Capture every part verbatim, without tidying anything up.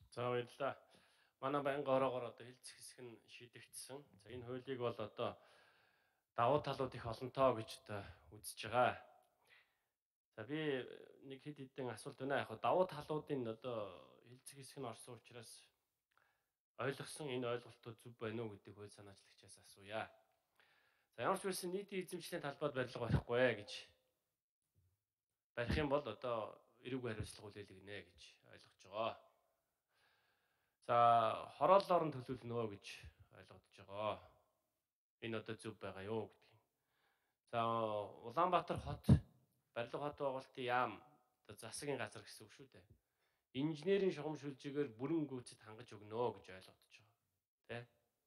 За баярлалаа. Манай байнгын ороогоор одоо хилцэх хэсэг нь шийдэгдсэн. За энэ хуулийг бол одоо давуу талууд их олонтоо гэж одоо үзэж байгаа. За би нэг хэд хэдэн асуулт байна. Яг давуу талуудын одоо хилцэх хэсэг нь орсон учраас ойлгосон энэ ойлголтууд зөв байна уу гэдэг хууль санаачлагчаас асууя. За ямар ч байсан нийтийн эзэмшлийн талбайд барилга барихгүй гэж барих юм бол одоо эрүүг хариуцлага хүлээлгэнэ гэж ойлгож байгаа. За хорооллоор нь төлөвлөнө гэж ойлгогдож байгаа. Энэ одоо зөв байгаа юу гэдэг юм. За Улаанбаатар хот барилга хот байгуулалтын яам одоо засгийн газар гэсэн үг шүү дээ. Инженерийн шугамшилжигээр бүрэн гүйцэд хангаж өгнө гэж ойлгогдож байгаа. Тэ?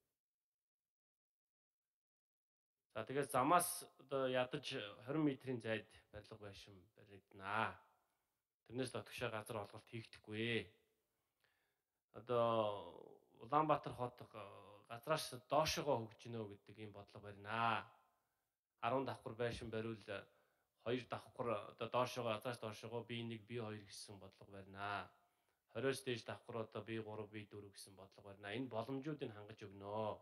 За тэгээд замаас одоо ядаж двадцать метрийн зайд барилга байшин баригданаа. Тэрнээс дотгошоо газар олголт хийгдэхгүй. Одоо Улаанбаатар хот газраас доошогоо хөгжинө гэдэг ийм бодлого барина. арван давхар байшин бариул хоёр давхар одоо доошогоо газраас доошогоо би нэг би хоёр гэсэн бодлого барина. хорионос дээж давхар одоо би гурав би дөрөв гэсэн бодлого барина. Энэ боломжуудыг хангаж өгнө.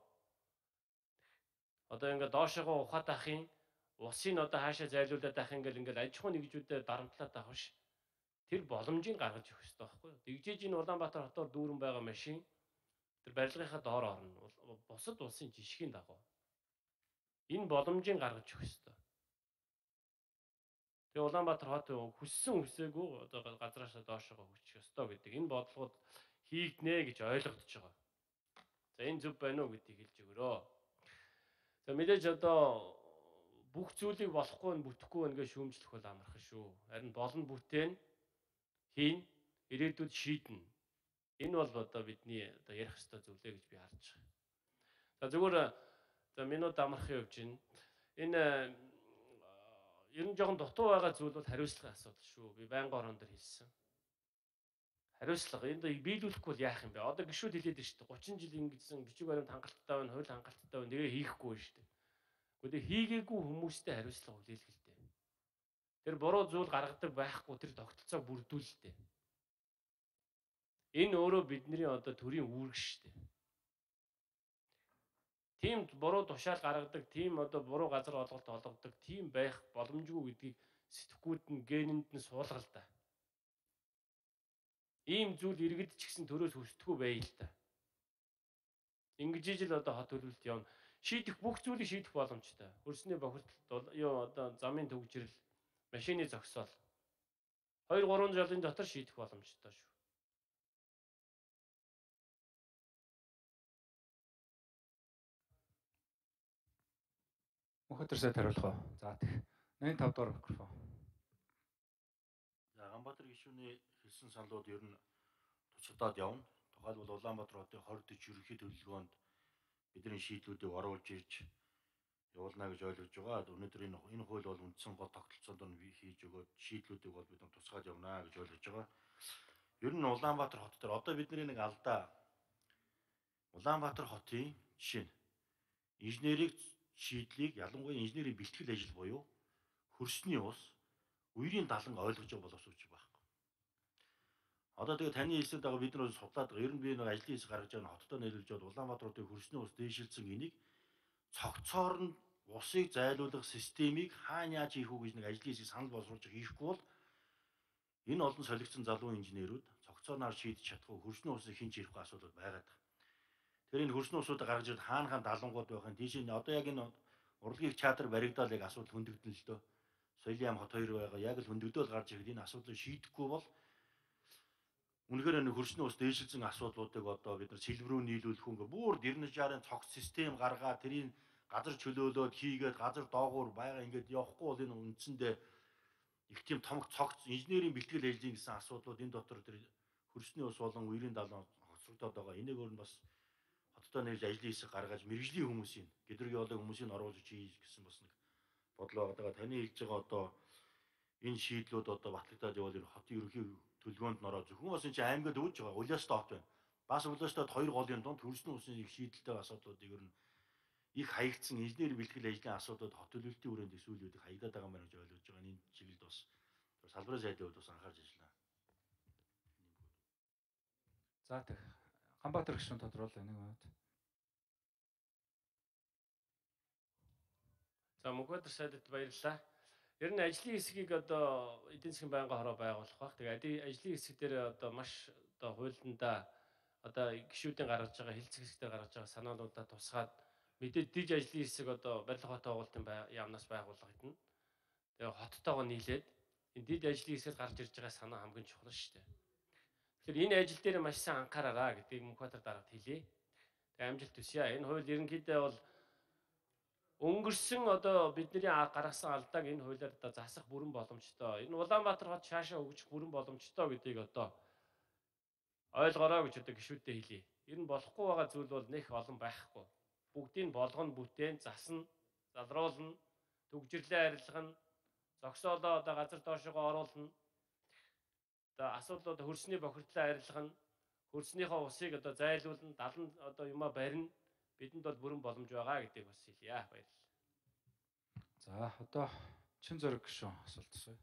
Одоо ингээд доошогоо ухаад ахын усыг одоо хаашаа зайлуулад ах ингээл ингээд аж ахуйн нэгжүүдэд дарамтлаад авах ш. Тэр боломжийг гаргаж өгөх хэрэгтэй байхгүй юу? Дэгжээж энэ Улаанбаатар хотоор дүүрэн байгаа машин тэр барилгынхаа доор орно. Бусад улсын жишгийн дагуу. Энэ боломжийг гаргаж өгөх хэрэгтэй. Тэгээ Улаанбаатар хот хүссэн хүсээгүй одоо газраас доошогоо хөгжих ёстой гэдэг энэ бодлогод хийгднэ гэж ойлгогдож байгаа. За энэ зөв байна уу гэдгийг хэлж өгөрөө. За мэдээж одоо бүх зүйлийг болохгүй нь бүтэхгүй нь гэж шүүмжлэх бол амархан шүү. Харин болно бүтээн хийн ирээдүйд шийднэ. Энэ бол одоо бидний одоо ярих ёстой зүйлээ гэж би харж байгаа. За зүгээр за минут амархан явж байна. Энэ ер нь жоохон дутуу байгаа зүйл бол хариуцлагын асуудал шүү. Би байнгын орон дээр хэлсэн. Хариуцлага энд биелүүлэхгүй бол яах юм бэ? Одоо гişүүд хэлээд байна шүү дээ. гучин жил ингэсэн бичиг баримт хангалттай байна, хууль хангалттай байна. Тэгээ хийхгүй байна шүү дээ. Гэхдээ хийгээгүй хүмүүстэй хариуцлага хүлээлгэлтэй. Тэр буруу зүйл гаргадаг байхгүй тэр тогтолцоог бүрдүүлэлтэй. Энэ өөрөө бидний одоо төрийн үүрэг шүү дээ. Тийм буруу тушаал гаргадаг, тийм одоо буруу газар олголт олгодог, тийм байх боломжгүй гэдгийг сэтгхүүд нь генэнд нь суулгал да. Ийм зүйл иргэд ч гэсэн төрөөс хүсдэггүй бай л да. Ингэж ижил одоо хот төлөвлөлт явна. Шийдэх бүх зүйлийг шийдэх боломжтой. Хөрсний бохирдолт юу одоо замын төгжрэл, машины зогсоол хоёр гурван жилийн дотор шийдэх боломжтой шүү. Мөнхөтөр сайд хариулах уу? За тэг. восемьдесят пять дугаар микрофон. За Ганбаатар гишүүний хэлсэн саналууд ер нь туцагдаад явна. Тухайлбал Улаанбаатар хотын хорд дөч ерөнхий төлөвлөгөөнд бидний шийдлүүдийг оруулж ирж явуулна гэж ойлгож байгаа. Өнөөдөр энэ энэ хууль бол үндсэн гол тогтолцоонд нь хийж өгөөд шийдлүүдийг бол бид тусгаад явна гэж ойлгож байгаа. Ер нь Улаанбаатар хот дээр одоо бидний нэг алдаа Улаанбаатар хотын жишээ нь инженерийг шийдлийг ялангуяа инженерийн бэлтгэл ажил буюу хөрсний ус үерийн далан ойлгож байгаа боловсруулж байхгүй. Одоо тэгээ таны хэлсээр дагуу бид нар судлаад байгаа. Ер нь би нэг ажлын хэсэг гаргаж байгаа хоттой нийлүүлж бод Улаанбаатар хотын хөрсний ус дээшилсэн энийг цогцоор нь усыг зайлуулах системийг хаана яаж хийх үү гэж нэг ажлын хэсэг санал боловсруулж хийхгүй бол энэ олон солигдсон залуу инженерүүд цогцооноор шийдэж чадахгүй хөрсний усыг хинч хийхгүй асуудал байгаад байна. Тэр энэ хөрсний усуудыг гаргаж ирээд хаана хаана далангууд байх нь тийш нь одоо яг энэ урлагийн чатар баригдаал яг асуудал хөндөгдөн л дөө. Соёлын яам хот хоёр байгаа яг л хөндөгдөөл гарч ирэхэд энэ асуудлыг шийдэхгүй бол үнэхээр энэ хөрсний ус дээшилсэн асуудлуудыг одоо бид нар сэлбэрүү нийлүүлэх хүн бүр дэрнэж жаарын цогц систем гаргаа тэрийг газар чөлөөлөөд хийгээд газар доогуур байгаа ингээд явахгүй бол энэ үндсэндээ их тийм том цогц инженерийн бэлтгэл ажлын гэсэн асуудлууд энэ дотор тэр хөрсний ус болон үерийн далайн хоцрогдоод байгаа. Энийг өөр нь бас хоттой нийлж ажлын хэсэг гаргаж мэрэгжлийн хүмүүсийн гэдрэг явуулах хүмүүсийг оруулж хийж гэсэн бас нэг бодлоо байгаа. Таны хэлж байгаа одоо энэ шийдлүүд одоо батлагдаад явал энэ хотын ерөнхий төлөвлөгөөнд нороо зөвхөн бас энэ чинь аймагт өвж байгаа. Улаастай хот байна. Бас улаастайд хоёр голын донд хөрсний усны их шийдэлтэй асуудлуудыг ер нь их хаягдсан инженерийн бэлтгэл ажлын асуудлууд хот төлөвлөлтийн хүрээнд их зүйлүүдийг хаягдаад байгаа мэн гэж ойлгож байгаа. Энэ чиглэлд бас салбарын сайдын хувьд бас анхаарч ажиллана. За тэг. Ганбаатар гишүүн тодруулах нэг минут. За Мөнхбаатар сайдад баярлалаа. Ер нь ажлын хэсгийг одоо эдийн засгийн байнгын хороо байгуулах баг. Тэгээ ажлын хэсэг дээр одоо маш одоо хуулиндаа одоо гишүүдийн гаргаж байгаа хэлцэх хэсгээр гаргаж байгаа санаануудаа тусгаад мэдээд диж ажлын хэсэг одоо барилга хот байгуулалтын яамнаас байгуулагдана. Тэгээ хоттойгоо нийлээд энэ диж ажлын хэсгээс гарч ирж байгаа санаа хамгийн чухал шүү дээ. Тэгэхээр энэ ажил дээр маш сайн анхаараараа гэдгийг Мөнхбаатар дарагт хэлье. Тэгээ амжилт хүсье. Энэ хууль ерөнхийдөө бол өнгөрсөн одоо бидний гаргасан алдааг энэ хуулиар одоо засах бүрэн боломжтой. Энэ Улаанбаатар хот шаашаа хөгжих бүрэн боломжтой гэдгийг одоо ойлгоорой гэж одоо гишүүддээ хэлье. Ер нь болохгүй байгаа зүйл бол нэх олон байхгүй. Бүгдийг болгоно, бүтээн, засна, залруулна, төгжрлээ арилгана, зогсоолоо одоо газар доошогоо оруулна. Одоо асуудлууд хөрсний бохирдлоо арилгана, хөрснийхөө усыг одоо зайлуулна, далан одоо юмаа барина. Бидэнд бол бүрэн боломж байгаа гэдгийг бас хэлье. Баярлалаа. За одоо чин зориг гишүүн асуулт асууя.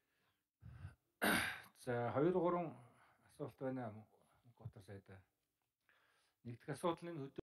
За хоёр гурван асуулт байна Мөнхбаатар сайд. Нэгдүгээр асуудал нь